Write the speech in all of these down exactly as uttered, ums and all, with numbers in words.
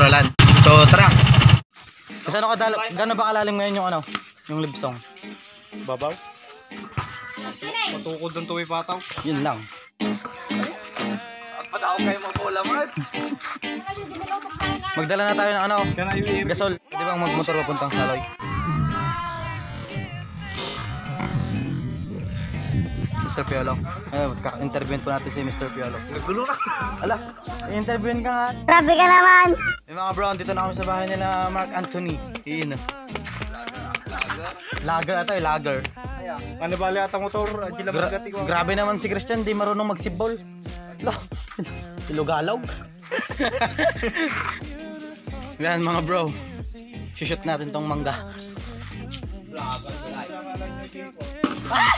Buralan. So tara. Kasi ano kadalo, gano'n ba kalalim ngayon yung ano, yung libsong? Babaw? Matukod ng tuwi pataw. Yun lang. At pataw kayo mabola man. Magdala na tayo ng ano, gasol. Di ba magmotor papuntang Saloy? Mister Piolo. Ayun, kaka-interviewin po natin si Mister Piolo. Nagulo na. Ala, i-interviewin ka nga. Grabe ka naman! Yung mga bro, dito na kami sa bahay nila Mark Anthony. Iyon. Lager ata eh, lager. Ano bali atang motor? Gra grabe naman si Christian, di marunong magsibol. Lo, ilugalaw. Yan mga bro. Shoot natin tong mangga. Ah!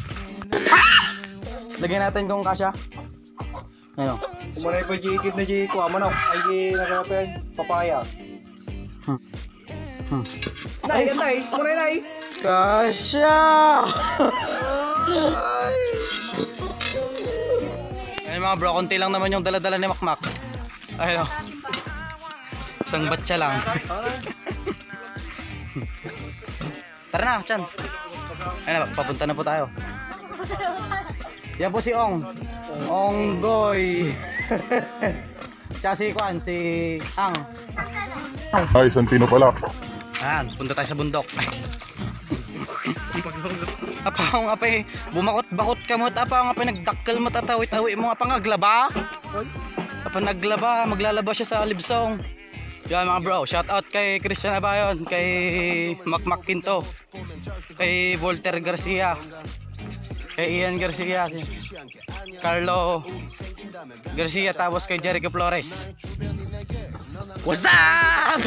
Lagyan natin kung kasya. Ano? Kumanay pa jikit na jiko, aman ako. Ay nagkakapen, papaya. Hmm. Hmm. Nay, nay, kumanay nay. Kasya! Ayun mga bro, konti lang naman yung dala-dala ni Makmak. Ayun. Isang batsa lang. Tara na, Chan. Ayun na, papunta na po tayo. Yan po si Ong. Onggoy. Tsaka si Kwan, si Ang. Ay, Santino pala. Ayan, punta tayo sa bundok. Apang apay, bumakot-bakot ka mo. Apang apay, nagdakkel mo tatawit-awit mo. Apang aglaba. Apang naglaba, maglalaba siya sa libsong. Yan mga bro, shout out kay Christian Abayon, kay Makmak Quinto, kay Volter Garcia, kay Ian Garcia, si Carlo Garcia, tapos kay Jericho Flores. What's up?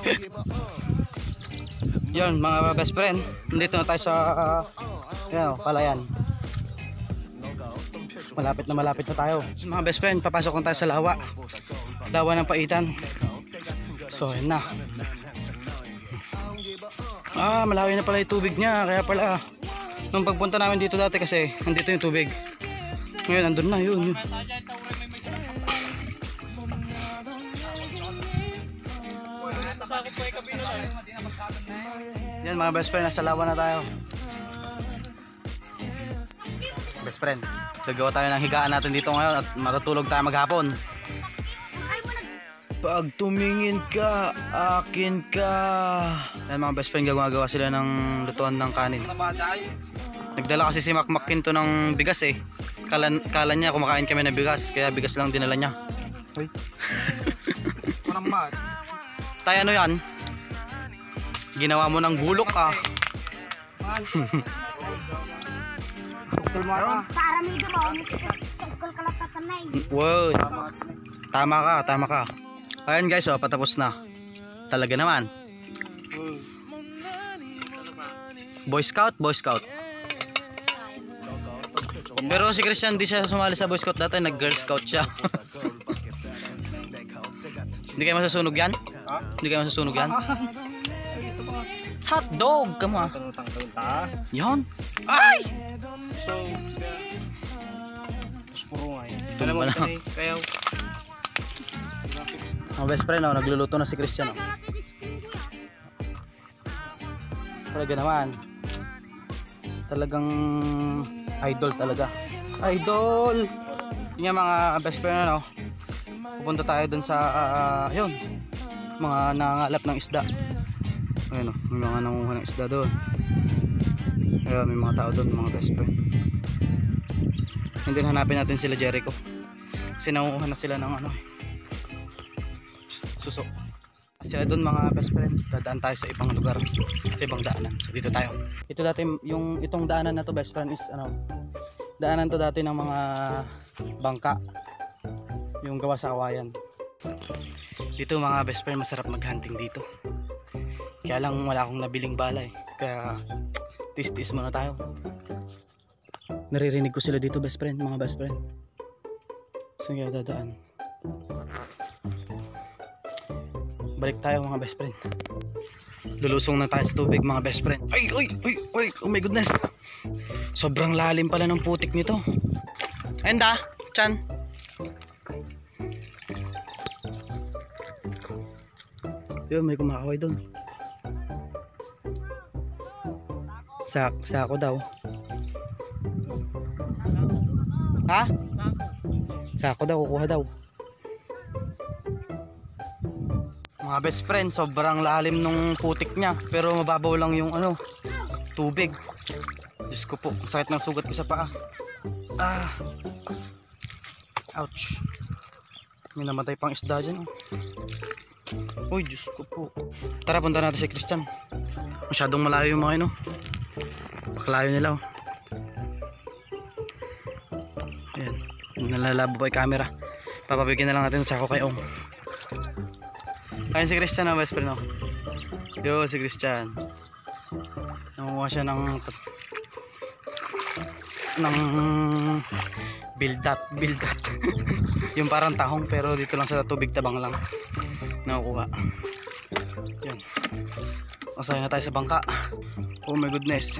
Yan mga best friend, nandito na tayo sa uh, yan, Palayan. Malapit na malapit na tayo. Mga best friend, papasok na tayo sa lawa. Lawa ng Paitan. So yun na. Ah, malawi na pala yung tubig niya. Kaya pala nung pagpunta namin dito dati kasi nandito yung tubig. Ngayon andun na yun, yun. Yan mga best friend, nasa lawa na tayo. Best friend, gagawa tayo ng higaan natin dito ngayon at matutulog tayo maghapon. Pag tumingin ka, akin ka. Yan mga best friend, gagawa sila ng lutuan ng kanin. Nagdala kasi si Makmak Quinto ng bigas eh. Kala, kala niya kumakain kami ng bigas, kaya bigas lang dinala niya. Uy. Tayo ano yan? Ginawa mo ng gulok ah. Wow. Tama ka, tama ka. Ayan guys, oh, patapos na. Talaga naman. Boy Scout, Boy Scout. Pero si Christian di siya sumali sa Boy Scout dati, nag Girl Scout siya. Hindi kayo masusunog yan? Hindi kayo masusunog yan? Hot dog, kamo ah. Yan. Ay! So, puro nga yun. Alam mo na. Ang best friend, oh, nagluluto na si Christian. Oh. Talaga naman. Talagang idol talaga. Idol! Yun yung mga best friend, ano. Pupunta tayo dun sa, uh, yun. Mga nangangalap ng isda. Ayun, oh, may mga nangunguha ng isda doon. Ayun, may mga tao doon, mga best friend. Hindi hanapin natin sila Jericho. Kasi nangunguha na sila ng ano eh. Suso. Sila doon mga best friend. Dadaan tayo sa ibang lugar, sa ibang daanan. So dito tayo. Ito dati yung itong daanan na to best friend is ano, daanan to dati ng mga bangka. Yung gawa sa kawayan. Dito mga best friend, masarap mag-hunting dito. Kaya lang wala akong nabiling bala eh. Kaya tis-tis muna tayo. Naririnig ko sila dito best friend, mga best friend. Saan kaya dadaan? Balik tayo mga best friend. Lulusong na tayo sa tubig mga best friend. Ay, ay, ay, ay, oh my goodness. Sobrang lalim pala ng putik nito. Ayun da, Chan. Yun, may kumakaway doon. Sak, sako daw. Ha? Sako daw, kukuha daw. Mga best friend, sobrang lalim nung putik niya. Pero mababaw lang yung ano, tubig. Diyos ko po, ang sakit ng sugat ko sa paa. Ah. Ouch. May namatay pang isda dyan. Oh. Uy, Diyos ko po. Tara, punta natin si Christian. Masyadong malayo yung mga ino. Pakalayo nila oh. Ayan. Nalalabo pa yung camera. Papabigyan na lang natin sa ako kay Ong. Ayun si Christian oh, best friend oh. Yo, si Christian. Nanguha siya ng ng bildat, bildat. Yung parang tahong pero dito lang sa tubig tabang lang nakukuha. Yan. Masaya na tayo sa bangka. Oh my goodness.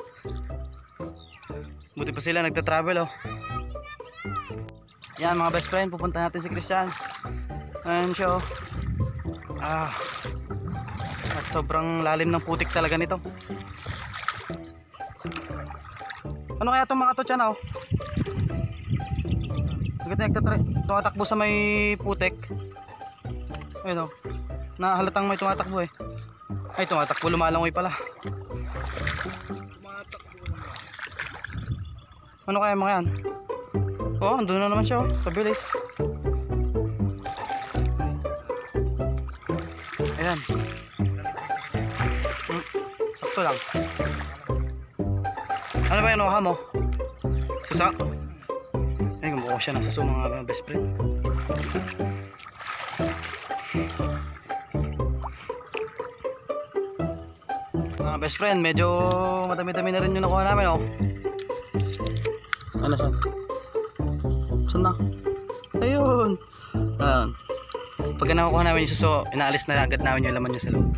Buti pa sila nagta-travel oh. Yan mga best friend, pupunta natin si Christian. Ayan siya oh. Ah. At sobrang lalim ng putik talaga nito. Ano kaya itong mga to dyan oh? Bakit tumatakbo sa may putik? Ayun oh. Nahalatang may tumatakbo eh. Ay tumatakbo, lumalangoy pala. Ano kaya mga yan? Oh, andun na naman siya oh. Pabilis. Ayan. Hmm. Sakto lang. Ano ba yung nakuha mo? Susa? Ay, gumuha siya ng suso mga best friend. Mga best friend, medyo madami-dami na rin yung nakuha namin oh. Ano saan? Saan na? Ayun. Ayun. Pagka nakukuha namin yung suso, inaalis na agad namin yung laman niya sa loob.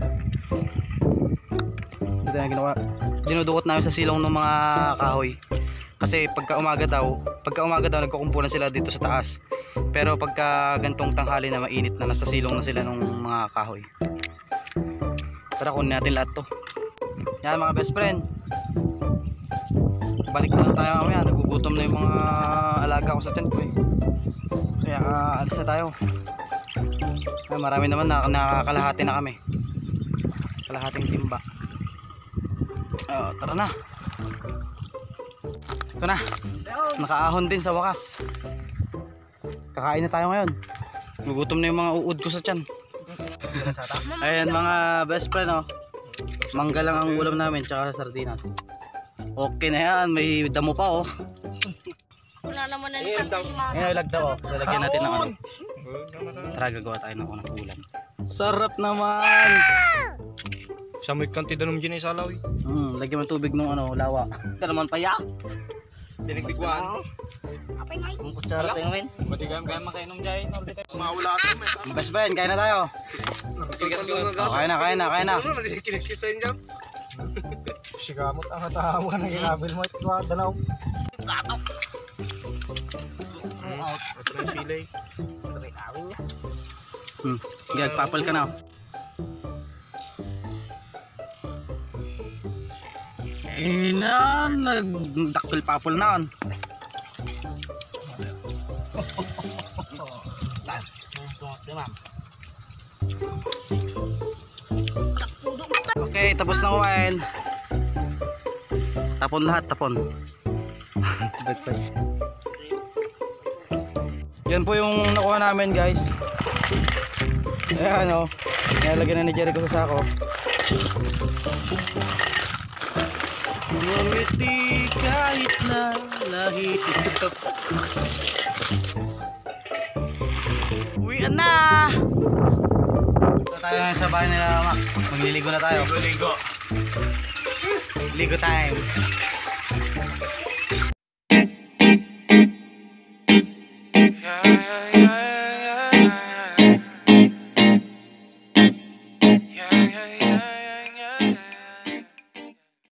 Ito na ginawa. Dinudukot namin sa silong ng mga kahoy. Kasi pagka umaga daw, pagka umaga daw nagkukumpulan sila dito sa taas. Pero pagka gantong tanghali na mainit na, nasa silong na sila ng mga kahoy. Tara, kunin natin lahat to. Yan mga best friend. Balik na tayo mamaya, nagugutom na yung mga alaga ko sa tiyan ko eh. Kaya uh, alis na tayo. Ay, marami naman na, nakakalahati na kami. Kalahating timba. Oh, tara na. Ito na. Nakaahon din sa wakas. Kakain na tayo ngayon. Nagutom na yung mga uod ko sa tiyan. Ayan mga best friend oh. Mangga lang ang ulam namin tsaka sardinas. Okay na yan, may damo pa oh. Wala naman na isang tingma. Ngayon lagdaw oh. Lalagyan natin ng ano. Tara, gagawa tayo ng unang ulam. Sarap naman. Sa may kanti danom dyan ay salaw eh. Hmm, lagyan mo ng tubig ng ano, lawa. Ito naman paya. Tinigdigwan. Apay ngay. Ang kutsara tayo ngayon. Pati kaya kaya makainom dyan. Mawala ka mo. Best friend, kain na tayo. Oh, kain na, kain na, kain na. Kinikisayin dyan. Sigamot ang hatawa na ginabil mo. Ito ang dalaw. Ito na yung pilay. Hmm, gagpapal ka na. Eh na, nagdakpil papal na. Okay, tapos na kumain. Tapon lahat, tapon. Yan po yung nakuha namin guys. Ayan o, nilagyan na ni Jericho sa sako. Ngumiti kahit na lahi. Uwian na! Ito tayo ngayon sa bahay nila Mac. Magliligo na tayo. Ligo, ligo time. Yeah, yeah, yeah.